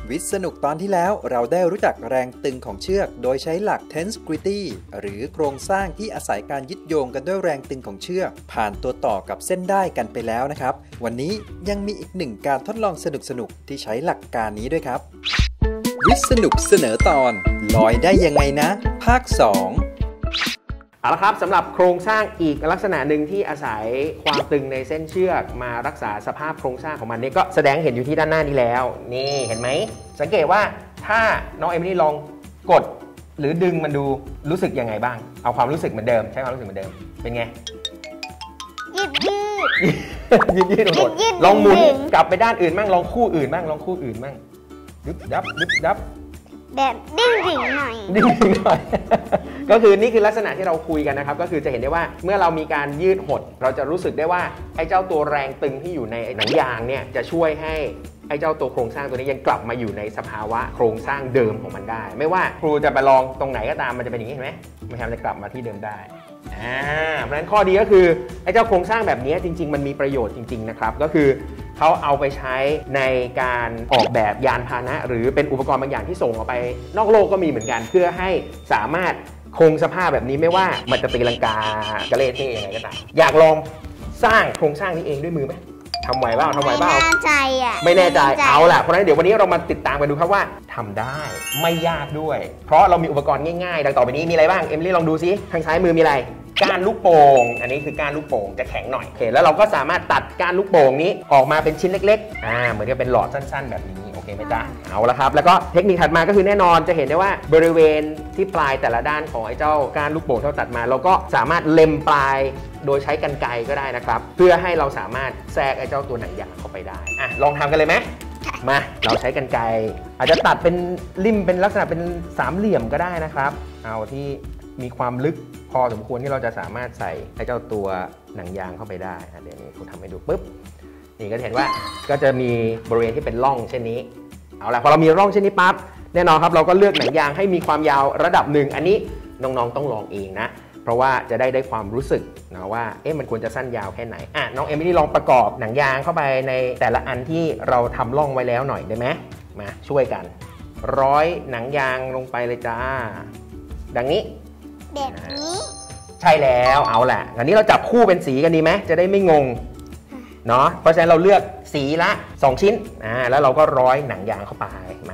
วิทย์สนุกตอนที่แล้วเราได้รู้จักแรงตึงของเชือกโดยใช้หลัก tensegrity หรือโครงสร้างที่อาศัยการยึดโยงกันด้วยแรงตึงของเชือกผ่านตัวต่อกับเส้นด้ายกันไปแล้วนะครับวันนี้ยังมีอีกหนึ่งการทดลองสนุกๆที่ใช้หลักการนี้ด้วยครับวิทย์สนุกเสนอตอนลอยได้ยังไงนะภาค 2 เอาละครับสำหรับโครงสร้างอีกลักษณะหนึ่งที่อาศัยความตึงในเส้นเชือกมารักษาสภาพโครงสร้างของมันนี่ก็แสดงเห็นอยู่ที่ด้านหน้านี้แล้วนี่เห็นไหมสังเกตว่าถ้าน้องเอมิลี่ลองกดหรือดึงมันดูรู้สึกยังไงบ้างเอาความรู้สึกเหมือนเดิมใช้ความรู้สึกเหมือนเดิมเป็นไงยืดยืดหดลองหมุนกลับไปด้านอื่นบ้างลองคู่อื่นบ้างดึบดับแบบดิ้งหน่อยก็คือนี่คือลักษณะที่เราคุยกันนะครับก็คือจะเห็นได้ว่าเมื่อเรามีการยืดหดเราจะรู้สึกได้ว่าไอ้เจ้าตัวแรงตึงที่อยู่ในหนังยางเนี่ยจะช่วยให้ไอ้เจ้าตัวโครงสร้างตัวนี้ยังกลับมาอยู่ในสภาวะโครงสร้างเดิมของมันได้ไม่ว่าครูจะไปลองตรงไหนก็ตามมันจะเป็นอย่างนี้เห็นไหมมันจะกลับมาที่เดิมได้เพราะฉะนั้นข้อดีก็คือไอ้เจ้าโครงสร้างแบบนี้จริงๆมันมีประโยชน์จริงๆนะครับก็คือเขาเอาไปใช้ในการออกแบบยานพาหนะหรือเป็นอุปกรณ์บางอย่างที่ส่งออกไปนอกโลกก็มีเหมือนกันเพื่อให้สามารถคงสภาพแบบนี้ไม่ว่ามันจะตีลังกากระเลเท่ยังไงก็ตามอยากลองสร้างโครงสร้างนี้เองด้วยมือไหมทำไหวเปล่าไม่แน่ใจไม่แน่ใจเอาล่ะเพราะฉะนั้นเดี๋ยววันนี้เรามาติดตามกันดูครับว่าทำได้ไม่ยากด้วยเพราะเรามีอุปกรณ์ง่ายๆดังต่อไปนี้มีอะไรบ้างเอมิลี่ลองดูซิทางซ้ายมือมีอะไรก้านลูกโป่งอันนี้คือก้านลูกโป่งจะแข็งหน่อยโอเคแล้วเราก็สามารถตัดก้านลูกโป่งนี้ออกมาเป็นชิ้นเล็กๆเหมือนกับเป็นหลอดสั้นๆแบบนี้โอเคไหมจ๊ะเอาละครับแล้วก็เทคนิคถัดมาก็คือแน่นอนจะเห็นได้ว่าบริเวณที่ปลายแต่ละด้านของไอ้เจ้าก้านลูกโป่งที่เราตัดมาเราก็สามารถเล็มปลายโดยใช้กรรไกรก็ได้นะครับเพื่อให้เราสามารถแทรกไอ้เจ้าตัวหนังยางเข้าไปได้ลองทำกันเลยไหมมาเราใช้กรรไกรอาจจะตัดเป็นริมเป็นลักษณะเป็นสามเหลี่ยมก็ได้นะครับเอาที่มีความลึกพอสมควรที่เราจะสามารถใส่ไอ้เจ้าตัวหนังยางเข้าไปได้เดี๋ยวนี้ผมทำให้ดูปุ๊บนี่ก็จะเห็นว่าก็จะมีบริเวณที่เป็นร่องเช่นนี้เอาละพอเรามีร่องเช่นนี้ปั๊บแน่นอนครับเราก็เลือกหนังยางให้มีความยาวระดับหนึ่งอันนี้น้องๆต้องลองเองนะเพราะว่าจะได้ความรู้สึกนะว่ามันควรจะสั้นยาวแค่ไหนน้องเอมิลี่ลองประกอบหนังยางเข้าไปในแต่ละอันที่เราทำร่องไว้แล้วหน่อยได้ไหมมาช่วยกันร้อยหนังยางลงไปเลยจ้าดังนี้แบบนี้ใช่แล้วเอาแหละอันนี้เราจับคู่เป็นสีกันดีไหมจะได้ไม่งงเนาะเพราะฉะนั้นเราเลือกสีละ2ชิ้นแล้วเราก็ร้อยหนังยางเข้าไปมา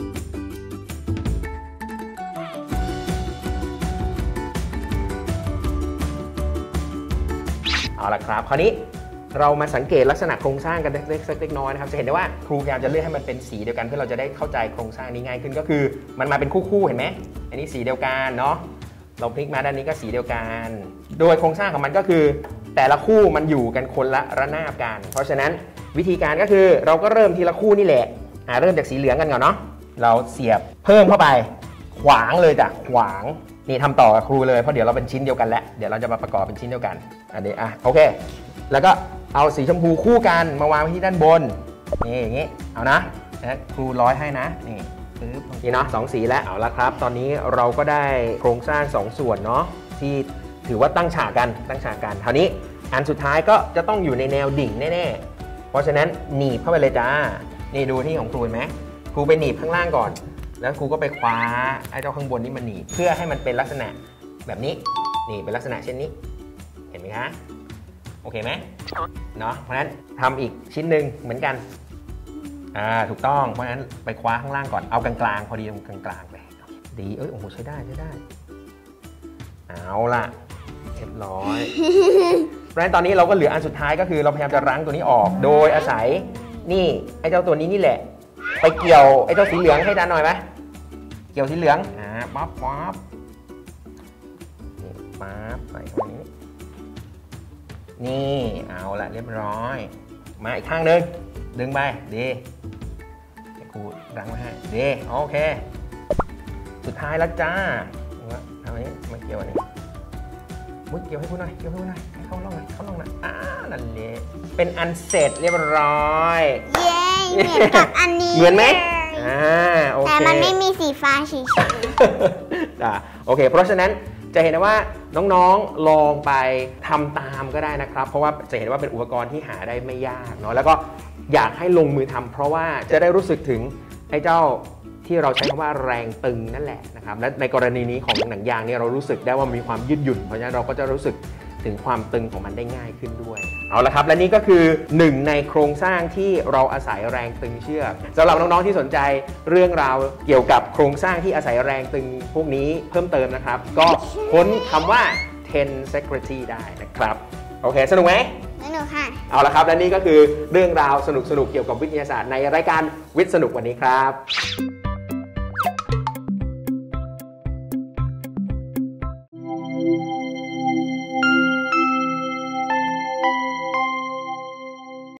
เอาละครับคราวนี้เรามาสังเกตลักษณะโครงสร้างกันเล็กน้อยนะครับจะเห็นได้ว่าครูพยายามจะเลือกให้มันเป็นสีเดียวกันเพื่อเราจะได้เข้าใจโครงสร้างนี้ง่ายขึ้นก็คือมันมาเป็นคู่เห็นไหมอันนี้สีเดียวกันเนาะเราพลิกมาด้านนี้ก็สีเดียวกันโดยโครงสร้างของมันก็คือแต่ละคู่มันอยู่กันคนละระนาบกันเพราะฉะนั้นวิธีการก็คือเราก็เริ่มทีละคู่นี่แหละเริ่มจากสีเหลืองกันก่อนเนาะเราเสียบเพิ่มเข้าไปขวางเลยจ้ะขวางนี่ทำต่อกับครูเลยเพราะเดี๋ยวเราเป็นชิ้นเดียวกันแล้วเดี๋ยวเราจะมาประกอบเป็นชิ้นเดียวกันอันนี้โอเคแล้วก็เอาสีชมพูคู่กันมาวางไว้ที่ด้านบนนี่อย่างนี้เอานะครูร้อยให้นะนี่เนาะ2สีแล้วเอาละครับตอนนี้เราก็ได้โครงสร้าง2ส่วนเนาะที่ถือว่าตั้งฉากกันคราวนี้อันสุดท้ายก็จะต้องอยู่ในแนวดิ่งแน่ๆเพราะฉะนั้นหนีบเข้าไปเลยจ้านี่ดูที่ของครูไหมครูไปหนีบข้างล่างก่อนแล้วครูก็ไปคว้าไอ้เจ้าข้างบนนี้มาหนีบเพื่อให้มันเป็นลักษณะแบบนี้นี่เป็นลักษณะเช่นนี้เห็นไหมคะโอเคไหมเนาะเพราะฉะนั้นทำอีกชิ้นหนึ่งเหมือนกันถูกต้องเพราะฉะนั้นไปคว้าข้างล่างก่อนเอากลางๆพอดีตรงกลางๆไปดีโอ้โหใช้ได้เอาล่ะเรียบร้อยเพราะฉะนั้นตอนนี้เราก็เหลืออันสุดท้ายก็คือเราพยายามจะรั้งตัวนี้ออกโดยอาศัยนี่ไอ้เจ้าตัวนี้นี่แหละไปเกี่ยวไอ้เจ้าสีเหลืองให้ด้านหน่อยไหมเกี่ยวสีเหลืองปั๊บนี่ปั๊บใส่ตรงนี้นี่เอาล่ะเรียบร้อยมาอีกข้างนึงดึงไปดีครูรั้งไว้ให้ดีโอเคสุดท้ายแล้วจ้าทำอันนี้มาเกี่ยวอันนี้มุดเกี่ยวให้ครูหน่อยให้เข้าร่องหน่อยนั่นเลยเป็นอันเสร็จเรียบร้อยเย้เหมือนกับอันนี้เหมือนไหมโอเคแต่มันไม่มีสีฟ้าเฉยๆโอเคเพราะฉะนั้นจะเห็นได้ว่าน้องๆลองไปทำตามก็ได้นะครับเพราะว่าจะเห็นว่าเป็นอุปกรณ์ที่หาได้ไม่ยากเนาะแล้วก็อยากให้ลงมือทำเพราะว่าจะได้รู้สึกถึงไอ้เจ้าที่เราใช้คำว่าแรงตึงนั่นแหละนะครับและในกรณีนี้ของหนังยางเนี่ยเรารู้สึกได้ว่ามีความยืดหยุ่นเพราะฉะนั้นเราก็จะรู้สึกถึงความตึงของมันได้ง่ายขึ้นด้วยเอาละครับและนี่ก็คือหนึ่งในโครงสร้างที่เราอาศัยแรงตึงเชือกสำหรับน้องๆที่สนใจเรื่องราวเกี่ยวกับโครงสร้างที่อาศัยแรงตึงพวกนี้เพิ่มเติมนะครับก็ค้นคำว่า Tensegrity ได้นะครับโอเคสนุกไหมสนุกค่ะเอาละครับและนี่ก็คือเรื่องราวสนุกๆเกี่ยวกับวิทยาศาสตร์ในรายการวิทย์สนุกวันนี้ครับ